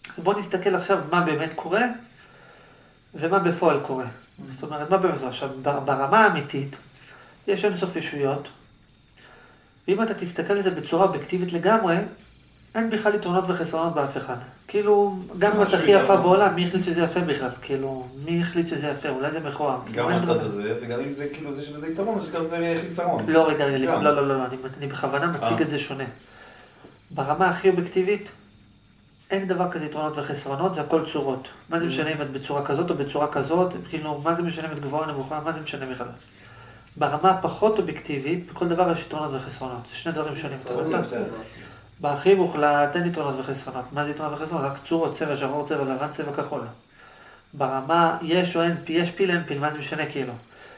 בוא נסתכל עכשיו מה באמת קורה, ומה בפועל קורה. זאת אומרת, מה באמת קורה? עכשיו, ברמה האמיתית, יש אינסוף ישויות, ואם אתה תסתכל על זה בצורה אובייקטיבית לגמרי, אין בכלל יתרונות וחסרונות באף אחד. כאילו, גם אם אתה הכי יפה בעולם, מי החליט שזה יפה בכלל? כאילו, מי החליט שזה יפה? אולי זה מכוער. גם הצד הזה, וגם אם זה כאילו, זה שזה יתרון, זה כזה חיסרון. לא, רגע, לא, אני בכוונה מציג את זה שונה. ברמה הכי אובייקטיבית, אין דבר כזה יתרונות וחסרונות, זה הכל צורות. מה זה משנה אם את בצורה כזאת או בצורה כזאת? כאילו, מה זה משנה אם את גבוהה או נמוכה? מה זה משנה בכלל? ברמה הפחות אובייקטיבית, בכל דבר יש יתרונות וחסרונות. זה שני דברים שונים. בהכי מוחלט אין יתרונות וחסרונות. מה זה יתרונות וחסרונות? רק צורות, צבע שחור, צבע לבן, צבע כחול. ברמה יש או אין, יש פיל, אין פיל, מה זה משנה כאילו?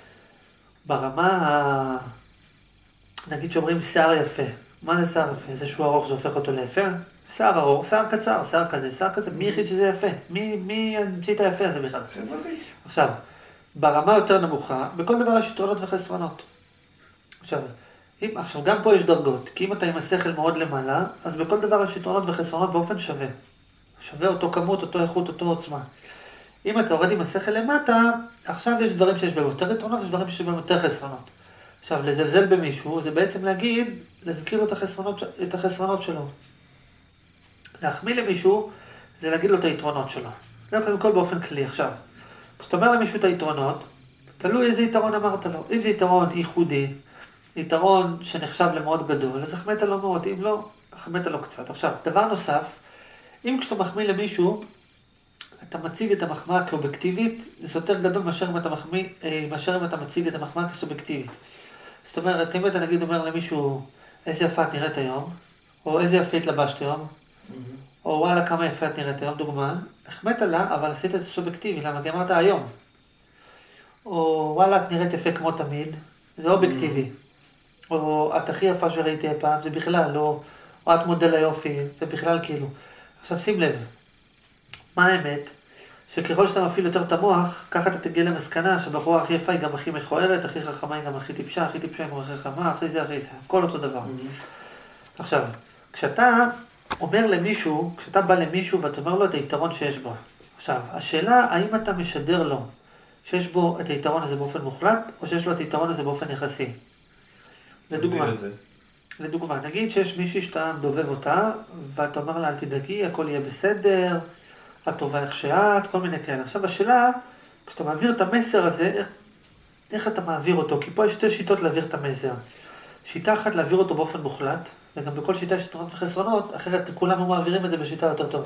ברמה, נגיד שאומרים שיער יפה. מה זה שיער יפה? זה שהוא ארוך, זה הופך אותו ליפה? שיער ארוך, שיער קצר, שיער כזה. מי החליט שזה יפה? מי המציא את היפה הזה בכלל? עכשיו, ברמה יותר נמוכה, בכל דבר יש יתרונות וחסרונות. עכשיו, גם פה יש דרגות, כי אם אתה עם השכל מאוד למעלה, אז בכל דבר יש יתרונות וחסרונות באופן שווה. שווה אותו כמות, אותו איכות, אותו עוצמה. אם אתה יורד עם השכל למטה, עכשיו יש דברים שיש בהם יותר יתרונות, יש דברים שיש בהם יותר חסרונות. עכשיו, לזלזל במישהו, זה בעצם להזכיר לו את החסרונות שלו. להחמיא למישהו, זה להגיד לו את היתרונות שלו. זה קודם כל באופן כלי. עכשיו, כשאתה אומר למישהו את היתרונות, תלוי איזה יתרון אמרת לו. אם זה יתרון ייחודי, יתרון שנחשב למאוד גדול, אז החמאת לו מאוד, אם לא, החמאת לו קצת. עכשיו, דבר נוסף, אם כשאתה מחמיא למישהו, אתה מציג את המחמאה כאובייקטיבית, זה יותר גדול מאשר אם אתה מציג את המחמאה כסובייקטיבית. זאת אומרת, אם אתה נגיד אומר למישהו, איזה יפה את נראית היום, או איזה יפה התלבשת היום, או וואלה כמה יפה את נראית היום, דוגמה, החמאת לה, אבל עשית את זה סובייקטיבי, למה? כי אמרת היום. או וואלה את נראית יפה כמו תמיד, זה אובייקטיבי. או את הכי יפה שראיתי הפעם, זה בכלל לא, או את מודל היופי, זה בכלל כאילו. עכשיו שים לב, מה האמת? שככל שאתה מפעיל יותר את המוח, ככה אתה תגיע למסקנה שהבחורה הכי יפה היא גם הכי מכוערת, הכי חכמה היא גם הכי טיפשה, הכי טיפשה היא גם הכי חכמה, הכי זה, הכל אותו דבר. עכשיו, כשאתה אומר למישהו, כשאתה בא למישהו ואתה אומר לו את היתרון שיש בו. עכשיו, השאלה, האם אתה משדר לו שיש בו את היתרון הזה באופן מוחלט, או שיש לו את היתרון הזה באופן יחסי? לדוגמה, נגיד שיש מישהי שאתה דובב אותה, ואתה אומר לה, אל תדאגי, הכל יהיה בסדר, את טובה איך שאת, כל מיני כאלה. עכשיו, השאלה, כשאתה מעביר את המסר הזה, איך אתה מעביר אותו? כי פה יש שתי שיטות להעביר את המסר. שיטה אחת להעביר אותו באופן מוחלט, וגם בכל שיטה יש יתרונות וחסרונות, אחרת כולנו מעבירים את זה בשיטה יותר טובה.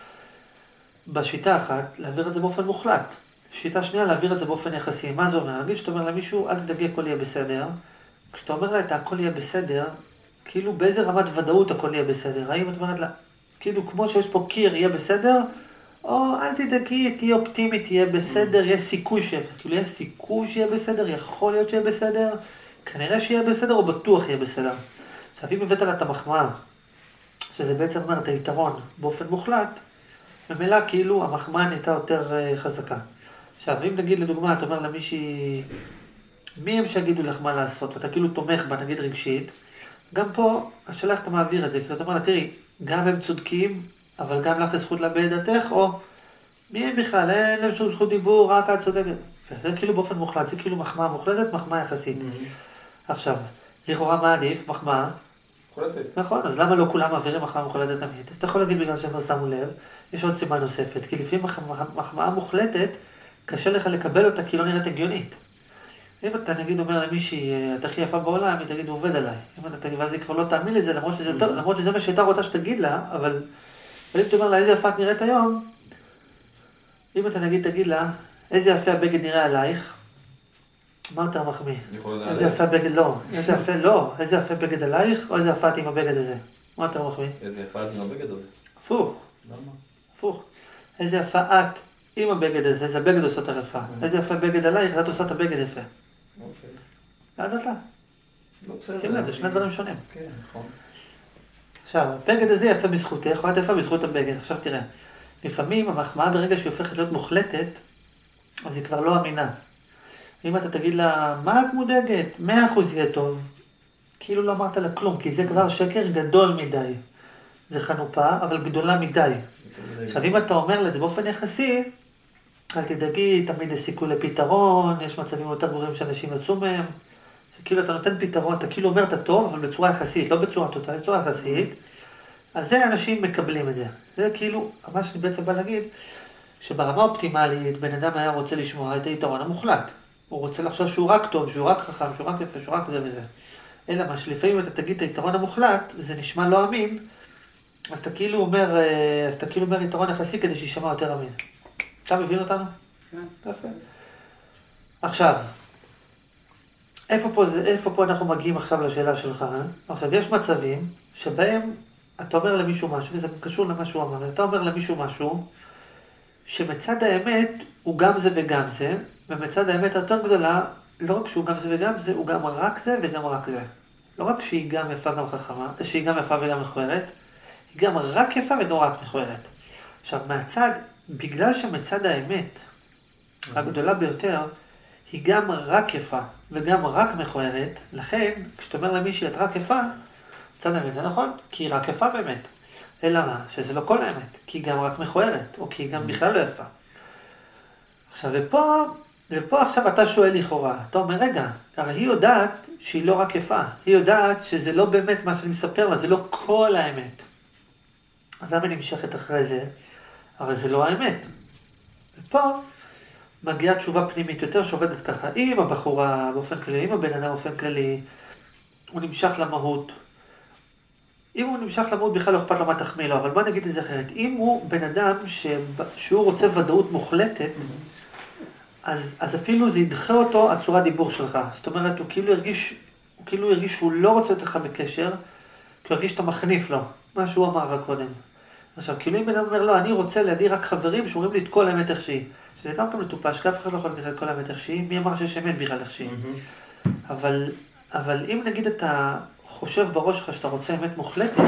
בשיטה אחת, להעביר את זה באופן מוחלט. שיטה שנייה, להעביר את זה באופן יחסי. מה זה אומר? נגיד שאתה אומר למישהו, אל תדאגי, הכל יהיה בסדר. כשאתה אומר לה את הכל יהיה בסדר, כאילו באיזה רמת ודאות הכל יהיה בסדר. האם את אומרת לה, כאילו כמו שיש פה קיר יהיה בסדר, או אל תדאגי, תהיה אופטימית, תהיה בסדר, יש סיכוי שיהיה, כאילו יש סיכוי שיהיה בסדר, יכול להיות שיהיה בסדר, כנראה שיהיה בסדר או בטוח יהיה בסדר. עכשיו, אם הבאת לה את המחמאה, שזה בעצם אומר את היתרון באופן מוחלט, ממילא כאילו המחמאה נהייתה יותר חזקה. עכשיו, אם נגיד לדוגמה, אתה אומר למישהי, מי הם שיגידו לך מה לעשות, ואתה כאילו תומך בה, נגיד רגשית, גם פה, השאלה איך אתה מעביר את זה, כאילו אתה אומר לה, תראי, גם הם צודקים, אבל גם לך יש זכות להביע את דעתך, או מי הם בכלל, אין להם שום זכות דיבור, רק את צודקת. זה כאילו באופן מוחלט, זה כאילו מחמאה מוחלטת, מחמאה יחסית. עכשיו, לכאורה מה עדיף? מחמאה. מוחלטת. נכון, אז למה לא כולם מעבירים מחמאה מוחלטת תמיד? אז אתה יכול להגיד בגלל שהם לא שמו לב, יש עוד סיבה נוספת, כי לפעמים מחמאה מוחלטת, קשה לך לקבל אותה כי לא נראית הגיונית. אם אתה נגיד אומר למישהי, את הכי יפה בעולם, היא תגיד, הוא עובד עליי. אם אתה תגיד, ואז היא כבר לא תאמין לזה, למרות שזה מה שהייתה רוצה שתגיד לה, אבל אם אתה אומר לה, איזה יפה את נראית היום, אם אתה נגיד, תגיד לה, איזה יפה הבגד נראה עלייך, מה יותר מחמיא? איזה יפה בגד, לא. איזה יפה בגד עלייך, או איזה יפה את עם הבגד הזה? מה יותר מחמיא? איזה יפה את עם הבגד הזה? הפוך. למה? הפוך. איזה יפה את עם הבגד הזה, איזה הבגד עושה יותר יפה. איזה יפה בגד עלייך, את עושה את הבגד יפה. אוקיי. עד אתה. לא בסדר. שים לב, זה שני דברים שונים. כן, נכון. עכשיו, הבגד הזה יפה בזכותך, או את יפה בזכות הבגד. עכשיו תראה, לפעמים המחמאה ברגע שהיא הופכת להיות מוחלטת, אז היא כבר לא אמינה. אם אתה תגיד לה, מה את מודאגת? 100% יהיה טוב. כאילו לא אמרת לה כלום, כי זה כבר שקר גדול מדי. זה חנופה, אבל גדולה מדי. עכשיו, אם אתה אומר לזה באופן יחסי, אל תדאגי, תמיד יש סיכוי לפתרון, יש מצבים יותר גרועים שאנשים יצאו מהם, שכאילו אתה נותן פתרון, אתה כאילו אומר את הטוב, אבל בצורה יחסית, לא בצורה טוטלית, בצורה יחסית, אז זה אנשים מקבלים את זה. זה כאילו, מה שאני בעצם בא להגיד, שברמה אופטימלית, בן אדם היה רוצה לשמוע את היתרון המוחלט. הוא רוצה לחשוב שהוא רק טוב, שהוא רק חכם, שהוא רק יפה, שהוא רק זה וזה. אלא מה שלפעמים אתה תגיד את היתרון המוחלט, זה נשמע לא אמין, אז אתה כאילו אומר יתרון יחסי כדי שישמע יותר אמין. אתה מבין אותנו? כן. יפה. עכשיו, איפה פה אנחנו מגיעים עכשיו לשאלה שלך? עכשיו, יש מצבים שבהם אתה אומר למישהו משהו, וזה קשור למה שהוא אמר, אתה אומר למישהו משהו, שמצד האמת הוא גם זה וגם זה, ומצד האמת היותר גדולה, לא רק שהוא גם זה וגם זה, הוא גם רק זה וגם רק זה. לא רק שהיא גם יפה גם חכמה, שהיא גם יפה וגם מכוערת, היא גם רק יפה וגם רק מכוערת. עכשיו, מהצד, בגלל שמצד האמת הגדולה ביותר, היא גם רק יפה וגם רק מכוערת, לכן, כשאתה אומר למישהי את רק יפה, מצד האמת זה נכון, כי היא רק יפה באמת. אלא מה? שזה לא כל האמת, כי היא גם רק מכוערת, או כי היא גם בכלל לא יפה. עכשיו, ופה עכשיו אתה שואל לכאורה, אתה אומר, רגע, הרי היא יודעת שהיא לא רק יפה, היא יודעת שזה לא באמת מה שאני מספר לה, זה לא כל האמת. אז למה אני נמשכת אחרי זה? הרי זה לא האמת. ופה מגיעה תשובה פנימית יותר שעובדת ככה, אם הבחורה באופן כללי, אם הבן אדם באופן כללי, הוא נמשך למהות, אם הוא נמשך למהות בכלל לא אכפת לו מה תחמיא לו, אבל בוא נגיד את זה אחרת. אם הוא בן אדם שהוא רוצה ודאות מוחלטת, אז אפילו זה ידחה אותו הצורת דיבור שלך. זאת אומרת, הוא כאילו הרגיש שהוא לא רוצה לתת לך בקשר, כי הוא הרגיש שאתה מחניף לו, מה שהוא אמר רק קודם. עכשיו, כאילו אם בן אדם אומר לו, אני רוצה לידי רק חברים שאומרים לי את כל האמת איך שהיא. שזה גם פעם מטופש, כי אף אחד לא יכול לקחת את כל האמת איך שהיא, מי אמר שיש אמת בכלל איך שהיא. אבל אם נגיד אתה חושב בראש שלך שאתה רוצה אמת מוחלטת,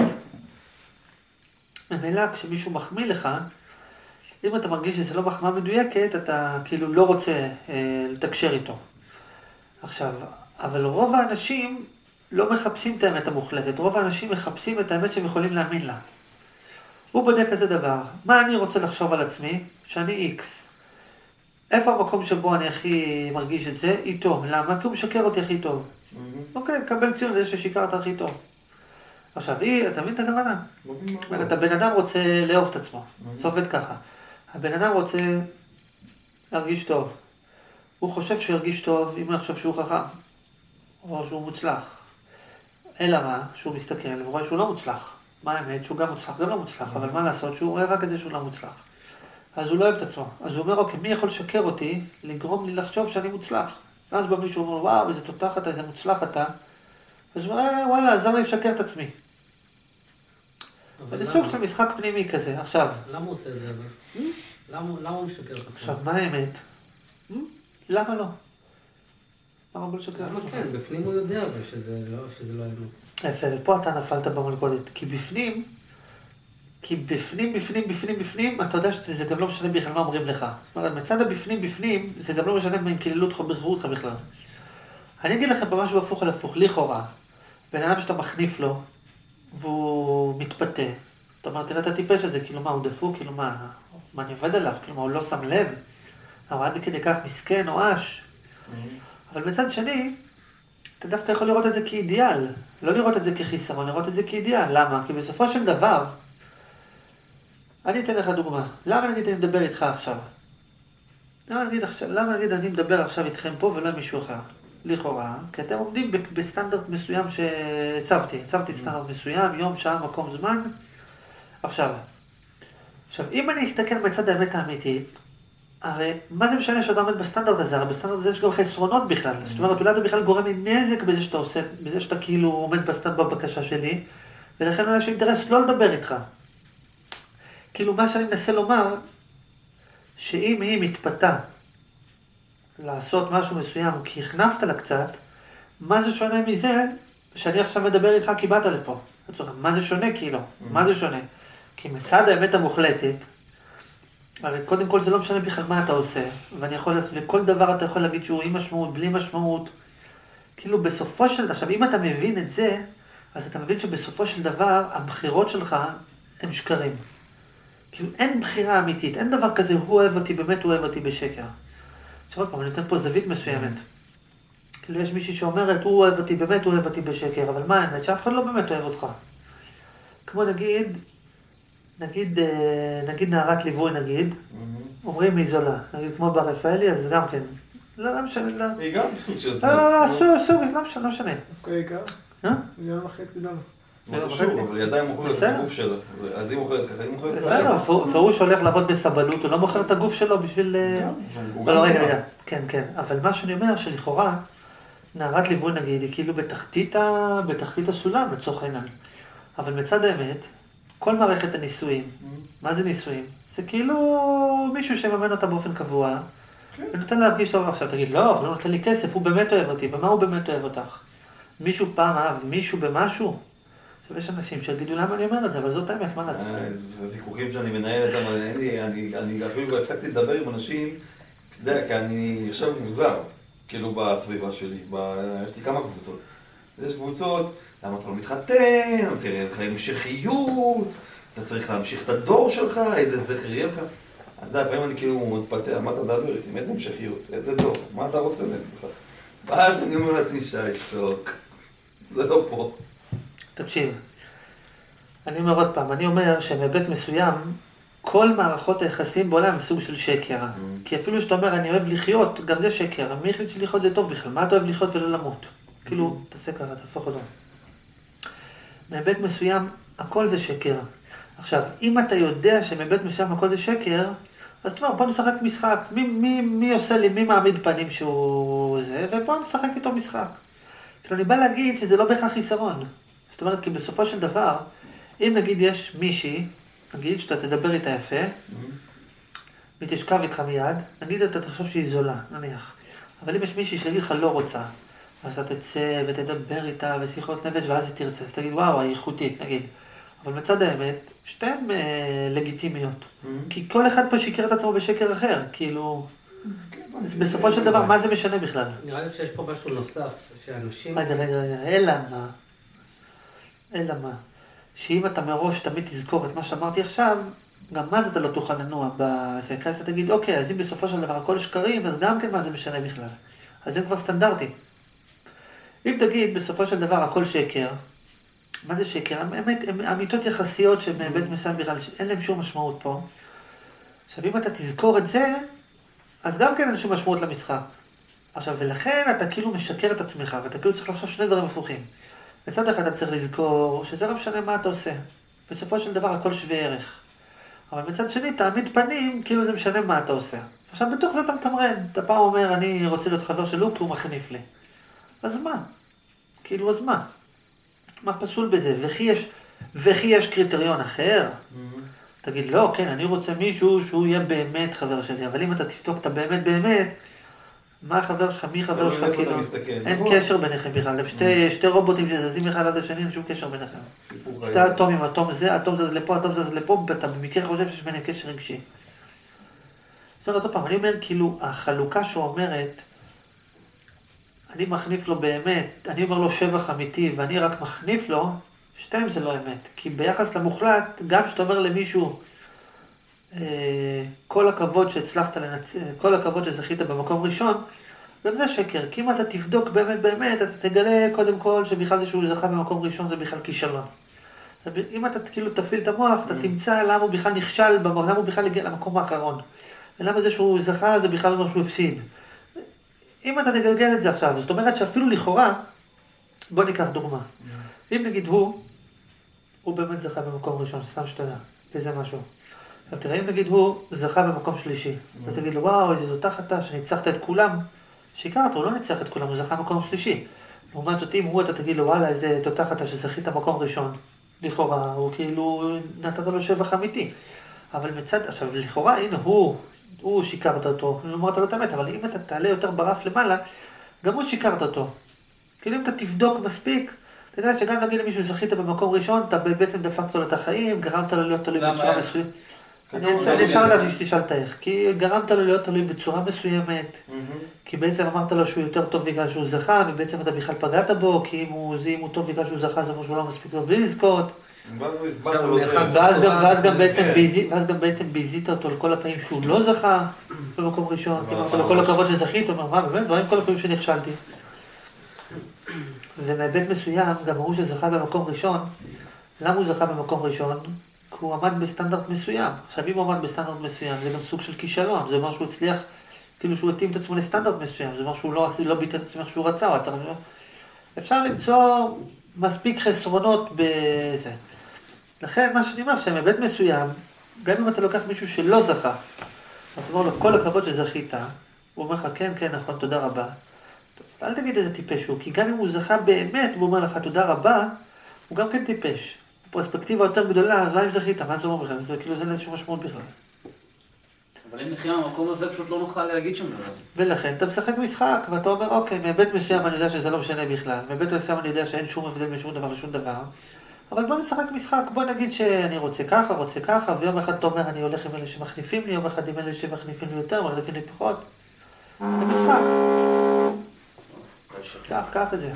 ממילא כשמישהו מחמיא לך, אם אתה מרגיש שזה לא מחמאה מדויקת, אתה כאילו לא רוצה לתקשר איתו. עכשיו, אבל רוב האנשים לא מחפשים את האמת המוחלטת, רוב האנשים מחפשים את האמת שהם יכולים להאמין לה. הוא בודק כזה דבר, מה אני רוצה לחשוב על עצמי? שאני איקס. איפה המקום שבו אני הכי מרגיש את זה? איתו. למה? כי הוא משקר אותי הכי טוב. אוקיי, קבל ציון לזה ששיקרת הכי טוב. עכשיו, אתה מבין את הכוונה? אתה בן אדם רוצה לאהוב את עצמו. זה עובד ככה. הבן אדם רוצה להרגיש טוב. הוא חושב שהוא ירגיש טוב אם הוא יחשוב שהוא חכם. או שהוא מוצלח. אלא מה? שהוא מסתכל ורואה שהוא לא מוצלח. מה האמת? שהוא גם מוצלח, גם לא מוצלח. אבל מה לעשות? שהוא רואה רק את זה שהוא לא מוצלח. אז הוא לא אוהב את עצמו. אז הוא אומר, אוקיי, מי יכול לשקר אותי לגרום לי לחשוב שאני מוצלח? ואז בא מישהו אומר, וואו, איזה תותח אתה, איזה מוצלח אתה. אז הוא אומר, וואלה, אז למה לשקר את עצמי? זה סוג של משחק פנימי כזה. עכשיו. למה הוא עושה את זה? למה הוא משקר את עצמו? עכשיו, מה האמת? למה לא? למה הוא לשקר את למה עצמו? כן? בפנים הוא יודע שזה לא אמת. יפה, ופה אתה נפלת במלכודת. כי בפנים, אתה יודע שזה גם לא משנה בכלל מה אומרים לך. זאת אומרת, מצד הבפנים, זה גם לא משנה אם קיללו אותך ובחרו אותך בכלל. אני אגיד לכם פה משהו הפוך על הפוך, לכאורה. בן אדם שאתה מחניף לו, והוא מתפתה. אתה אומר, תראה את הטיפש הזה, כאילו מה, הוא דפוק, כאילו מה אני עובד עליו, כאילו מה, הוא לא שם לב. אבל עד כדי כך מסכן או אש. אבל מצד שני, אתה דווקא יכול לראות את זה כאידיאל. לא לראות את זה כחיסרון, לראות את זה כאידיאל. למה? כי בסופו של דבר, אני אתן לך דוגמה. למה נגיד אני מדבר איתך עכשיו? למה נגיד אני מדבר עכשיו איתכם פה ולא עם מישהו אחר? לכאורה, כי אתם עומדים בסטנדרט מסוים שהצבתי. הצבתי סטנדרט מסוים, יום, שעה, מקום, זמן. עכשיו, אם אני אסתכל מצד האמת האמיתית, הרי מה זה משנה שאתה עומד בסטנדרט הזה? הרי בסטנדרט הזה יש גם חסרונות בכלל. זאת אומרת, אולי אתה בכלל גורם לי נזק בזה שאתה עושה, בזה שאתה כאילו עומד בסטנדרט בבקשה שלי, ולכן אולי יש אינטרס לא לדבר איתך. כאילו מה שאני מנסה לומר, שאם היא מתפתה לעשות משהו מסוים כי הכנפת לה קצת, מה זה שונה מזה שאני עכשיו מדבר איתך כי באת לפה? מה זה שונה כאילו? מה זה שונה? כי מצד האמת המוחלטת, הרי קודם כל זה לא משנה בכלל מה אתה עושה, וכל דבר אתה יכול להגיד שהוא עם משמעות, בלי משמעות. כאילו בסופו של דבר, עכשיו אם אתה מבין את זה, אז אתה מבין שבסופו של דבר הבחירות שלך הם שקרים. כאילו אין בחירה אמיתית, אין דבר כזה, הוא אוהב אותי, באמת הוא אוהב אותי בשקר. עכשיו עוד פעם, אני נותן פה זווית מסוימת. כאילו יש מישהי שאומרת, הוא אוהב אותי, באמת הוא אוהב אותי בשקר, אבל מה האמת? שאף אחד לא באמת אוהב אותך. כמו נגיד נערת ליווי נגיד, אומרים היא זולה, נגיד כמו בר רפאלי, אז גם כן. לא משנה, לא. היא גם סוג של סוג. סוג, לא משנה. אוקיי, כמה? $1.5 מיליון. לא קשור, אבל היא עדיין מוכרת את הגוף שלה. אז היא מוכרת ככה, היא מוכרת ככה. בסדר, והוא שהולך לעבוד בסבלות, הוא לא מוכר את הגוף שלו בשביל... לא, רגע, כן. אבל מה שאני אומר, שלכאורה, נערת ליווי נגיד, היא כאילו בתחתית הסולם, לצורך העניין. אבל מצד האמת, כל מערכת הנישואים, מה זה נישואים? זה כאילו מישהו שממן אותה באופן קבוע, ונותן להרגיש טוב עכשיו, תגיד, לא, אבל הוא נותן לי כסף, הוא באמת אוהב אותי, במה הוא באמת אוהב אותך? מישהו פעם אהב מישהו במשהו? עכשיו יש אנשים שיגידו למה אני אומר את זה, אבל זאת האמת, מה לעשות? זה ויכוחים שאני מנהל אותם, אני אפילו הפסקתי לדבר עם אנשים, אתה יודע, כי אני עכשיו מוזר, כאילו בסביבה שלי, יש לי כמה קבוצות. יש קבוצות, למה אתה לא מתחתן, תראה לך המשכיות, אתה צריך להמשיך את הדור שלך, איזה זכר יהיה לך. אתה יודע, פעמים אני כאילו מתפתח, מה אתה מדבר איתי, איזה המשכיות, איזה דור, מה אתה רוצה מהם בכלל? ואז אני אומר לעצמי, שוק, זה לא פה. תקשיב, אני אומר עוד פעם, אני אומר שמבית מסוים, כל מערכות היחסים בעולם הם סוג של שקר. כי אפילו שאתה אומר, אני אוהב לחיות, גם זה שקר. מי החליט שלחיות זה טוב בכלל? מה אתה אוהב לחיות ולא למות? כאילו, תעשה ככה, תהפוך אותו. מבית מסוים, הכל זה שקר. עכשיו, אם אתה יודע שמבית מסוים הכל זה שקר, אז תאמר, בוא נשחק משחק. מי עושה לי, מי מעמיד פנים שהוא זה, ובוא נשחק איתו משחק. כאילו, אני בא להגיד שזה לא בהכרח חיסרון. זאת אומרת, כי בסופו של דבר, אם נגיד יש מישהי, נגיד שאתה תדבר איתה יפה, והיא תשכב איתך מיד, נגיד אתה תחשוב שהיא זולה, נניח. אבל אם יש מישהי שתגיד לך לא רוצה, אז אתה תצא ותדבר איתה ושיחות נפש, ואז היא תרצה, אז תגיד, וואו, היא איכותית, נגיד. אבל מצד האמת, שתיהן לגיטימיות. כי כל אחד פה שיקר את עצמו בשקר אחר, כאילו... בסופו של דבר, מה זה משנה בכלל? נראה לי שיש פה משהו נוסף, שאנשים... רגע, אלא מה? שאם אתה מראש תמיד תזכור את מה שאמרתי עכשיו, גם מה זה אתה לא תוכל לנוע בזה, כי אז אתה תגיד, אוקיי, אז אם בסופו של דבר הכל שקרים, אז גם כן מה זה משנה בכלל. אז זה כבר סטנדרטי. אם תגיד בסופו של דבר הכל שקר, מה זה שקר? אמיתות יחסיות שבבית מסוים בכלל, אין להם שום משמעות פה. עכשיו, אם אתה תזכור את זה, אז גם כן אין שום משמעות למשחק. עכשיו, ולכן אתה כאילו משקר את עצמך, ואתה כאילו צריך לחשוב שני דברים הפוכים. בצד אחד אתה צריך לזכור שזה לא משנה מה אתה עושה. בסופו של דבר הכל שווה ערך. אבל מצד שני, תעמיד פנים, כאילו זה משנה מה אתה עושה. עכשיו, בתוך זה אתה מתמרן. אתה פעם אומר, אני רוצה להיות חבר של לוק, כי הוא מחניף לי. אז מה? כאילו, אז מה? מה פסול בזה? וכי יש קריטריון אחר? תגיד, לא, כן, אני רוצה מישהו שהוא יהיה באמת חבר שלי. אבל אם אתה תבדוק את באמת, מה החבר שלך, מי חבר שלך, כאילו, אין קשר ביניכם בכלל, הם שתי רובוטים שזזים אחד עד השני, אין שום קשר ביניכם. שתי אטומים, אטום זז לפה, אטום זז לפה, ואתה במקרה חושב שיש ביניהם קשר רגשי. זאת אומרת, עוד פעם, אני אומר, כאילו, החלוקה שאומרת, אני מחניף לו באמת, אני אומר לו שבח אמיתי, ואני רק מחניף לו, שתיים זה לא אמת. כי ביחס למוחלט, גם שאתה אומר למישהו, כל הכבוד שהצלחת לנצח, כל הכבוד שזכית במקום ראשון, גם זה שקר. כי אם אתה תבדוק באמת, אתה תגלה קודם כל שבכלל זה שהוא זכה במקום ראשון זה בכלל כישלון. אם אתה כאילו תפעיל את המוח, אתה תמצא למה הוא בכלל נכשל, למה הוא בכלל הגיע למקום האחרון. ולמה זה שהוא זכה זה בכלל לא שהוא הפסיד. אם אתה תגלגל את זה עכשיו, זאת אומרת שאפילו לכאורה, בוא ניקח דוגמה. אם נגיד הוא באמת זכה במקום ראשון, סתם שתדע, וזה משהו. עכשיו תראה, אם נגיד הוא זכה במקום שלישי, ותגיד לו, וואו, איזה זאת אתה שניצחת את כולם, שיקרת, הוא לא ניצח את כולם, הוא זכה במקום שלישי. לעומת זאת, אם אתה תגיד לו, וואלה, איזה תותח אתה שזכית במקום ראשון, לכאורה, הוא כאילו נתת לו שבח אמיתי. אבל מצד, עכשיו, לכאורה, הנה, הוא שיקרת אותו, אמרת לו את האמת, אבל אם אתה תעלה יותר ברף למעלה, גם הוא שיקרת אותו. כאילו אם אתה תבדוק מספיק, אתה יודע שגם להגיד למישהו זכית במקום ראשון, אתה בעצם דפקת לו את החיים, גרמת לו להיות תלוי בצורה מסוימת. אני אפשר לדעת שתשאלת איך, כי גרמת לו להיות תלוי בצורה מסוימת, כי בעצם אמרת לו שהוא יותר טוב בגלל שהוא זכה, ובעצם אתה בכלל פגעת בו, כי אם הוא טוב בגלל שהוא זכה, זה אומר שהוא לא מספיק טוב בלי לזכות. ואז הוא הסברת לו ואז גם בעצם ביזית אותו לכל הפעמים שהוא לא זכה במקום ראשון, כאילו לכל הכבוד שזכית, הוא אומר, מה באמת, דברים כל הפעמים שנכשלתי. ומהיבט מסוים, גם הוא שזכה במקום ראשון, למה הוא זכה במקום ראשון? כי הוא עמד בסטנדרט מסוים. עכשיו, אם הוא עמד בסטנדרט מסוים, זה גם סוג של כישלון, זה אומר שהוא הצליח, כאילו שהוא התאים את עצמו לסטנדרט מסוים, זה אומר שהוא לא ביטא את עצמו איך שהוא רצה, אפשר למצוא מספיק חסרונות בזה. לכן, מה שאני אומר, שמהיבט מסוים, גם אם אתה לוקח מישהו שלא זכה, אתה אומר לו, כל הכבוד שזכית, הוא אומר לך, כן, כן, נכון, תודה רבה. אל תגיד איזה טיפש הוא, כי גם אם הוא זכה באמת, והוא אומר לך, תודה רבה, הוא גם כן טיפש. בפרספקטיבה יותר גדולה, אז מה אם זכית? מה זה אומר בכלל? זה כאילו זה איזשהו משמעות בכלל. אבל אם נחיה מהמקום הזה, פשוט לא נוכל להגיד שום דבר. ולכן, אתה משחק משחק, ואתה אומר, אוקיי, מהיבט מסוים אני יודע שזה לא משנה בכלל, מהיבט מסוים אני יודע שאין שום הבדל משום דבר לשום דבר, אבל בוא נשחק משחק, בוא נגיד שאני רוצה ככה, ויום אחד אתה אומר, אני הולך עם אלה שמחניפים לי, יום אחד עם אלה שמחניפים לי יותר, מחניפים לי פחות. זה משחק. קח את זה.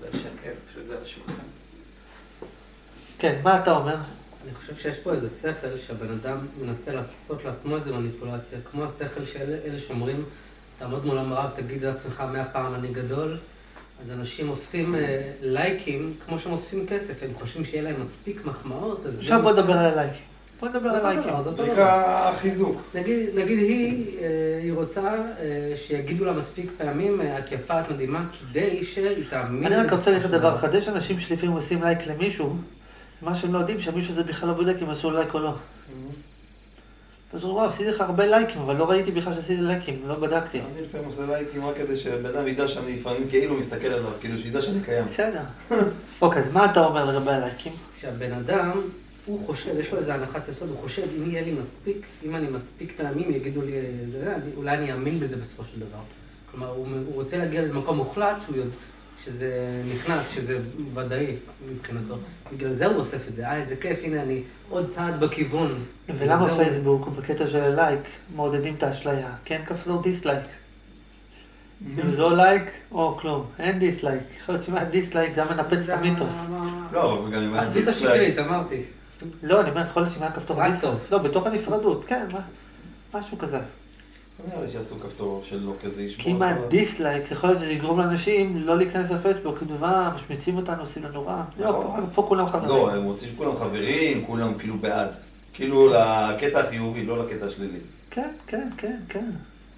כן, מה אתה אומר? אני חושב שיש פה איזה שכל שהבן אדם מנסה לעשות לעצמו איזה מניפולציה, כמו השכל שאלה שאומרים, תעמוד מול המראה ותגיד לעצמך 100 פעם אני גדול, אז אנשים אוספים לייקים כמו שהם אוספים כסף, הם חושבים שיהיה להם מספיק מחמאות, אז... עכשיו בוא נדבר על הלייקים. בוא נדבר על הלייקים. זה נקרא חיזוק. נגיד היא רוצה שיגידו לה מספיק פעמים, את יפה, את מדהימה, כדי שהיא תאמין... אני רק רוצה להגיד דבר אחד, יש אנשים שלפעמים עושים לייק למישהו, מה שהם לא יודעים, שמישהו הזה בכלל לא בודק אם עשו לייק או לא. אז הוא אומר, עשיתי לך הרבה לייקים, אבל לא ראיתי בכלל שעשיתי לייקים, לא בדקתי. אני לפעמים עושה לייקים רק כדי שבן אדם ידע שאני לפעמים כאילו מסתכל עליו, כאילו שידע שאני קיים. בסדר. אוקיי, אז מה אתה אומר לגבי הלייקים? שהבן אדם, הוא חושב, יש לו איזה הנחת יסוד, הוא חושב, אם יהיה לי מספיק, אם אני מספיק פעמים, יגידו לי, אולי אני אאמין בזה בסופו של דבר. כלומר, הוא רוצה להגיע לאיזה מקום מוחלט, שזה נכנס, שזה ודאי מבחינתו. בגלל זה הוא אוסף את זה. איזה כיף, הנה אני עוד צעד בכיוון. ולמה פייסבוק, בקטע של הלייק, מעודדים את האשליה? כן כפלו דיסלייק. אם זה או לייק או כלום. אין דיסלייק. יכול להיות שאם היה דיסלייק זה היה מנפץ את המיתוס. לא, אבל גם אם היה דיסלייק... שקרית, אמרתי. לא, אני אומר, יכול להיות שאם היה כפתור דיסלייק. לא, בתוך הנפרדות, כן, משהו כזה. לא נראה לי שיעשו כפתור שלא כזה ישמור. כי אם הדיסלייק, יכול להיות שזה יגרום לאנשים לא להיכנס לפייסבוק, כאילו מה, משמיצים אותנו, עושים לנו רע. לא, פה כולם חברים. לא, הם רוצים שכולם חברים, כולם כאילו בעד. כאילו לקטע החיובי, לא לקטע השלילי. כן, כן, כן, כן.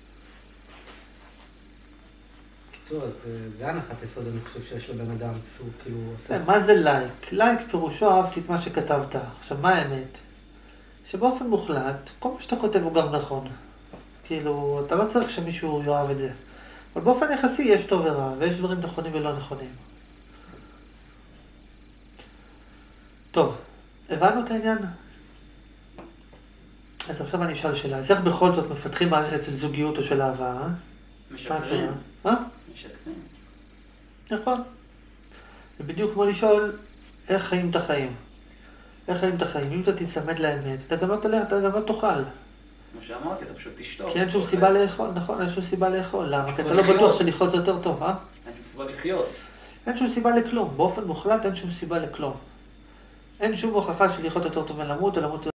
בקיצור, אז זה הנחת יסוד, אני חושב שיש לבן אדם שהוא כאילו עושה... כן, מה זה לייק? לייק פירושו אהבתי את מה שכתבת. עכשיו, מה האמת? שבאופן מוחלט, כל מה שאתה כותב הוא גם נכון. כאילו, אתה לא צריך שמישהו יאהב את זה. אבל באופן יחסי יש טוב ורע, ויש דברים נכונים ולא נכונים. טוב, הבנו את העניין? אז עכשיו אני אשאל שאלה. אז איך בכל זאת מפתחים מערכת של זוגיות או של אהבה? משקרים. מה? משקרים. נכון. זה בדיוק כמו לשאול איך חיים את החיים. איך חיים את החיים? אם אתה תצמד לאמת, אתה גם לא תאכל. כמו שאמרתי, אתה פשוט תשתוק. כי אין שום סיבה לאכול, נכון, אין שום סיבה לאכול. למה? כי אתה לא בטוח שלחיות זה יותר טוב, אה? אין שום סיבה לחיות. אין שום סיבה לכלום. באופן מוחלט אין שום סיבה לכלום. אין שום הוכחה שלחיות יותר טוב מלמות או למות